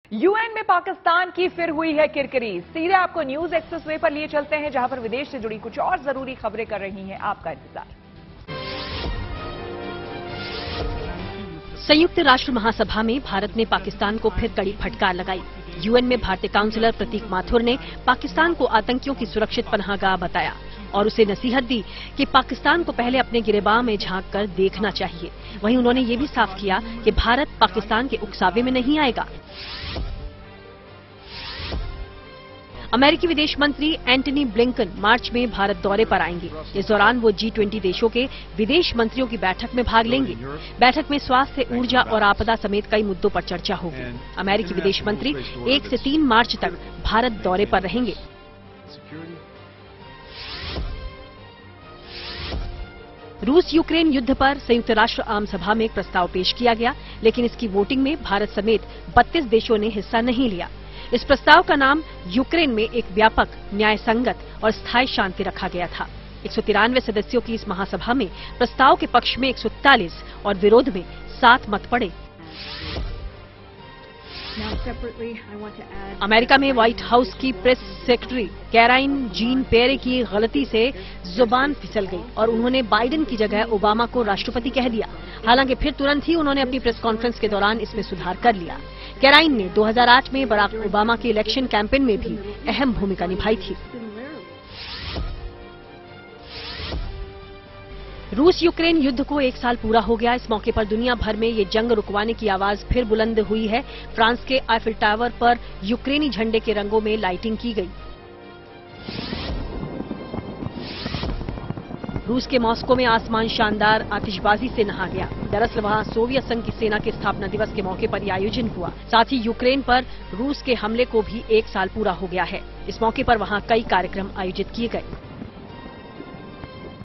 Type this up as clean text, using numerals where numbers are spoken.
UN में पाकिस्तान की फिर हुई है किरकिरी। सीधे आपको न्यूज एक्सप्रेसवे पर लिए चलते हैं, जहां पर विदेश से जुड़ी कुछ और जरूरी खबरें कर रही हैं आपका इंतजार। संयुक्त राष्ट्र महासभा में भारत ने पाकिस्तान को फिर कड़ी फटकार लगाई। यूएन में भारतीय काउंसलर प्रतीक माथुर ने पाकिस्तान को आतंकियों की सुरक्षित पनाहगाह बताया और उसे नसीहत दी कि पाकिस्तान को पहले अपने गिरेबान में झांक कर देखना चाहिए। वहीं उन्होंने ये भी साफ किया कि भारत पाकिस्तान के उकसावे में नहीं आएगा। अमेरिकी विदेश मंत्री एंटनी ब्लिंकन मार्च में भारत दौरे पर आएंगे। इस दौरान वो G20 देशों के विदेश मंत्रियों की बैठक में भाग लेंगे। बैठक में स्वास्थ्य, ऊर्जा और आपदा समेत कई मुद्दों पर चर्चा होगी। अमेरिकी विदेश मंत्री 1 से 3 मार्च तक भारत दौरे पर रहेंगे। रूस यूक्रेन युद्ध पर संयुक्त राष्ट्र आम सभा में एक प्रस्ताव पेश किया गया, लेकिन इसकी वोटिंग में भारत समेत 32 देशों ने हिस्सा नहीं लिया। इस प्रस्ताव का नाम यूक्रेन में एक व्यापक, न्यायसंगत और स्थायी शांति रखा गया था। 193 सदस्यों की इस महासभा में प्रस्ताव के पक्ष में 141 और विरोध में 7 मत पड़े। अमेरिका में व्हाइट हाउस की press secretary Karine Jean Pierre की गलती से जुबान फिसल गई और उन्होंने बाइडेन की जगह ओबामा को राष्ट्रपति कह दिया। हालांकि फिर तुरंत ही उन्होंने अपनी प्रेस कॉन्फ्रेंस के दौरान इसमें सुधार कर लिया। कैराइन ने 2008 में बराक ओबामा के इलेक्शन कैंपेन में भी अहम भूमिका निभाई थी। रूस यूक्रेन युद्ध को 1 साल पूरा हो गया। इस मौके पर दुनिया भर में ये जंग रुकवाने की आवाज फिर बुलंद हुई है। फ्रांस के आईफिल टावर पर यूक्रेनी झंडे के रंगों में लाइटिंग की गई। रूस के मॉस्को में आसमान शानदार आतिशबाजी से नहा गया। दरअसल वहां सोवियत संघ की सेना के स्थापना दिवस के मौके पर यह आयोजन हुआ। साथ ही यूक्रेन पर रूस के हमले को भी 1 साल पूरा हो गया है। इस मौके पर वहां कई कार्यक्रम आयोजित किए गए।